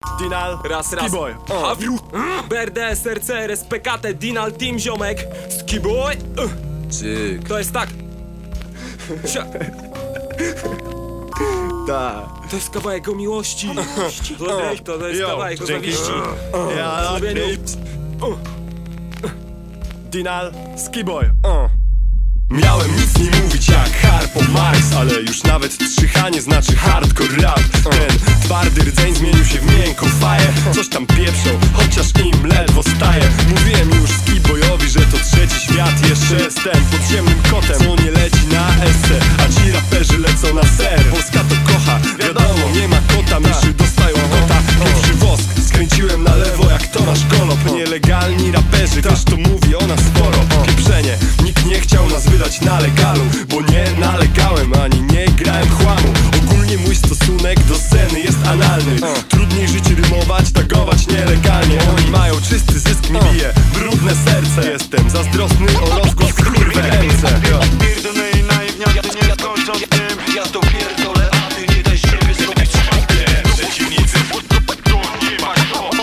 Dinal, raz. Skiboy. Hawiu. BRD, SRC, RSPKT, Dinal, Team, ziomek. Skiboy. Czyk. To jest tak. Da. To jest kawałek o miłości. To jest kawałek o dzięki. zawiści. Ja Zrobieniu. Dinal, Skiboy. Miałem nic nie mówić jak Harpo Marx, ale już nawet trzycha nie znaczy hardcore rap. Ten twardy rdzeń zmienił się w miękką faję. Coś tam pieprzą, chociaż im ledwo staje. Mówiłem już Skiboyowi, że to trzeci świat. Jeszcze jestem podziemnym kotem, co nie leci na esce, a ci raperzy lecą na ser. Polska to kocha, wiadomo, nie ma kota. Myszy dostają kota, pierwszy wosk skręciłem na lewo jak Tomasz Golob. Nielegalni raperzy, też to mówi o nas sporo. Pieprzenie, nikt nie chciał nas wydać na legalu, bo nie nalegałem, ani nie grałem chłamu. Ogólnie mój stosunek do sceny jest analny. Trudniej żyć, rymować, tagować nielegalnie. Oni mają czysty zysk, mi bije brudne serce. Jestem zazdrosny o rozgłos w kurwę ręce. Pierdolę i naiwniaty nie skończą z tym. Ja to pierdolę, a ty nie daj siebie zrobić. Przeciwnicy, to nie ma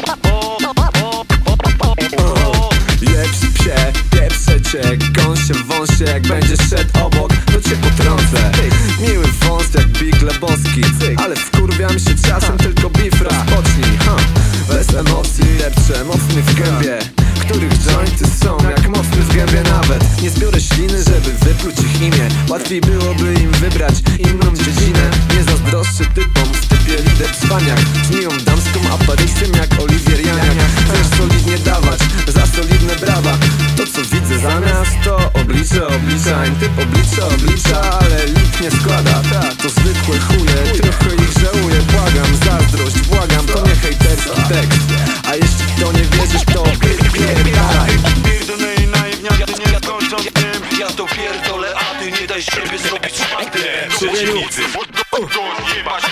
Jebs psie, pieprzę cię, gąsie, wąsie. Jak będziesz szedł obok, to cię potrącę. Miły wąs jak Big Lebowski, ale wkurwiam się czasem, tylko beef rozpocznij. Bez emocji lepsze, mocny w gębie, których jointy są jak mocny w gębie nawet. Nie zbiorę śliny, żeby wypluć ich imię. Łatwiej byłoby im wybrać inną dziedzinę. Nie zazdroszczę typom w typie lider cwaniak. Brzmią damską aparycją jak Oliwier Janiak. Chcesz solidnie dawać za solidne brawa. To co widzę zamiast to oblicze obliczań. Typ oblicza, ale lik nie składa. To zwykłe chuje, trochę ich żałuję. Błagam, zazdrość, błagam, to nie hejterski tekst. A jeśli w to nie wierzysz, to pierdalaj. Pierdolę i naiwniaty nie skończą z tym. Ja to pierdolę, a ty nie daj siebie zrobić. przeciwnicy, to nie ma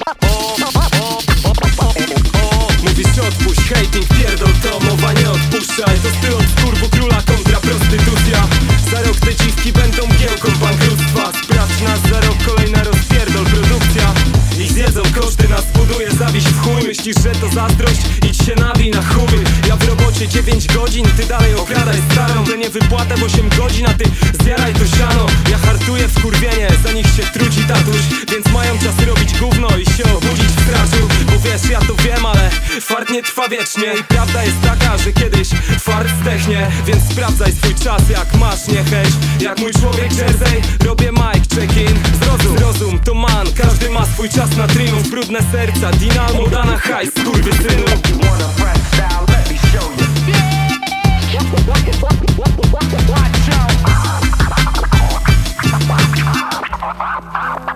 Mówisz odpuść, hating, pierdol to, mowa nie odpuszczaj. To styl od turbo króla kontra prostytucja. Za rok te dziwki będą giełką bankructwa. Sprawdź nas za rok, kolejna rozpierdol produkcja. I zjedzą koszty, nas buduje zawiść w chuj. Myślisz, że to zazdrość? Idź się nawij na chuj. Ja w robocie 9 godzin, ty dalej okradaj starą. Tę nie wypłatę w 8 godzin, a ty zjaraj to siano. Ja hartuję wkurwienie, za nich się trudzi tatuś. Więc mają czas robić gówno i się obudzić w strażu. Bo wiesz, ja to wiem, ale fart nie trwa wiecznie. I prawda jest taka, że kiedyś fart zdechnie. Więc sprawdzaj swój czas, jak masz niechęć. Jak mój człowiek Jersey, robię mic check-in. Zrozum, to man, każdy ma swój czas na triumf. Brudne serca, Dinal, moda na hajs, skurwysynu. Watch out!